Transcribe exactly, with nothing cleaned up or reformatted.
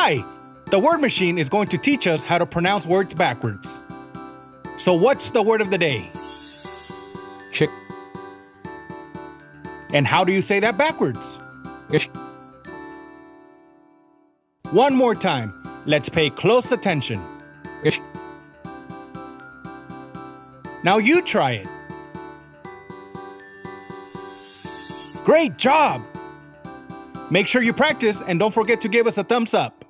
Hi! The word machine is going to teach us how to pronounce words backwards. So what's the word of the day? Chick. And how do you say that backwards? Ish. One more time. Let's pay close attention. Ish. Now you try it. Great job! Make sure you practice and don't forget to give us a thumbs up.